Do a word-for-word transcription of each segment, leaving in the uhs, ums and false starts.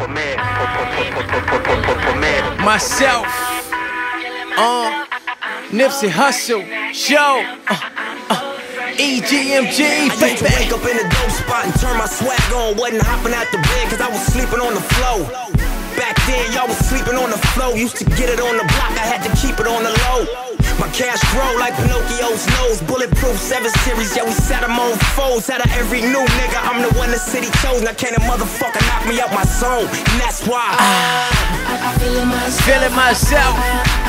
Myself, uh, Nipsey Hussle, show, uh, uh, E G M G, I used to wake up in a dope spot and turn my swag on. Wasn't hopping out the bed cause I was sleeping on the floor. Back then y'all was sleeping on the floor. Used to get it on the block, I had to keep it on the low. My cash grow like Pinocchio's nose. Bulletproof seven series, yeah, we set them on foes. Out of every new nigga, I'm the one the city chose. Now can't a motherfucker knock me out my zone. And that's why I, I feelin myself, feelin myself.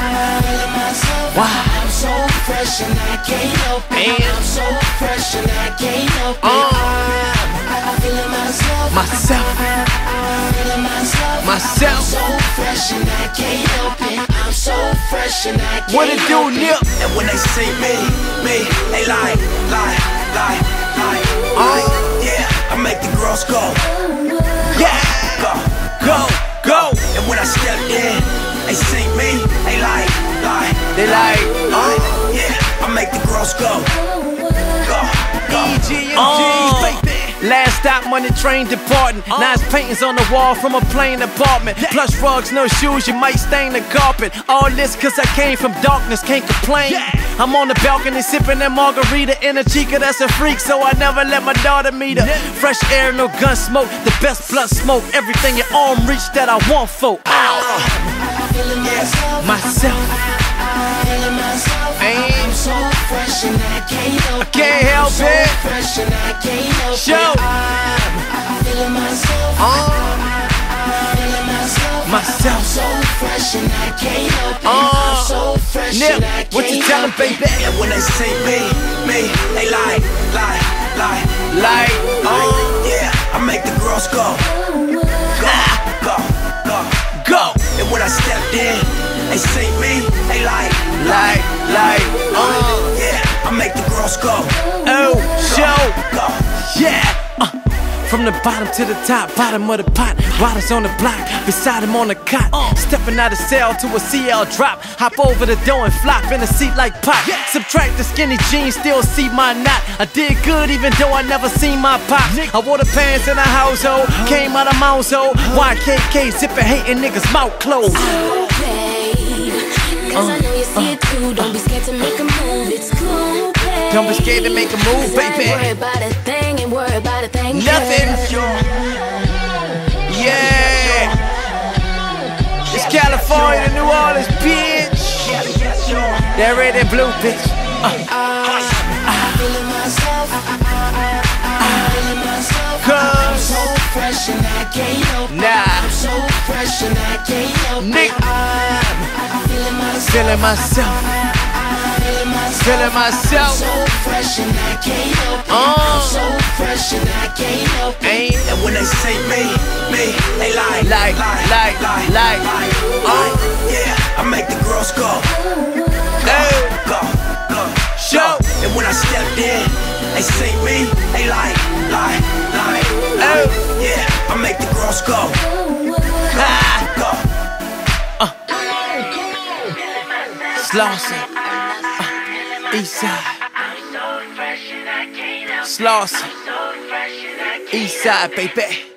Wow. I'm so fresh and I can't help it. I'm so fresh and I can't help it. Uh, I'm feeling myself, myself, feeling myself, myself. I'm so fresh and I can't help it. I'm so fresh and I can't What it do, Nip? And when they say me, me, they lie, lie, lie, lie, uh, lie. Yeah, I make the girls go. Yeah, go, go, go. And when I step in, they see me, they lie, lie, They like, lie. Yeah, I make the girls go. Go, go. E G M G, uh, baby. Last stop, money train departing. uh, Nice paintings on the wall from a plain apartment. yeah. Plush rugs, no shoes, you might stain the carpet. All this cause I came from darkness, can't complain. yeah. I'm on the balcony sipping that margarita in a chica that's a freak, so I never let my daughter meet her. yeah. Fresh air, no gun smoke, the best blunt smoke. Everything your arm reach that I want for. Ow. I'm feeling myself, Myself, feeling myself. I'm so fresh and I can't help it. can't help so it. Fresh and I can't help Show. it. I'm feeling myself, uh, feeling myself. myself. I'm so fresh and I can't help it. Uh, I'm so fresh Nip, and I can't what you tellin', help it. baby? And when they say me, me, they lie, lie, lie, Like, lie. uh, Yeah, I make the girls go. Go, go, go, go. And when I stepped in, they see me, they like, Like, like, uh, yeah, I make the girls go. oh, show. Go. Yeah, uh, from the bottom to the top, bottom of the pot. Riders on the block, beside him on the cot. uh, Stepping out of cell to a C L drop. Hop over the door and flop in a seat like pop. yeah. Subtract the skinny jeans, still see my knot. I did good even though I never seen my pop. I wore the pants in the household, came out of mouse hole. Y K K, sipping, hating niggas, mouth closed. Okay, cause I know you see it too. Don't be scared to make a move, it's cool, babe. Don't be scared to make a move, baby. Ain't worry about a thing, ain't worry about a thing. Nothing. Yeah. It's California to New Orleans, bitch. That red and blue, bitch. Uh. I'm feeling myself, feeling myself. I'm Cause so fresh and I can't help it. Nah. I'm so fresh and I can't help Nick. it. I'm feeling myself, feeling myself, feeling myself. feeling myself. So fresh and I can't help it. Uh. I'm so fresh and I can't help it. Ain't And when they say me, me, they lie, like, lie, like, lie, like. lie, Uh. lie. Yeah, I make the girls go. Hey, Go, go, show. and when I stepped in, they see me, they lie, lie, lie, lie. Oh. Yeah, I make the girls go. Ah. Go. Slauson, uh, East Side. Slauson, East Side, baby.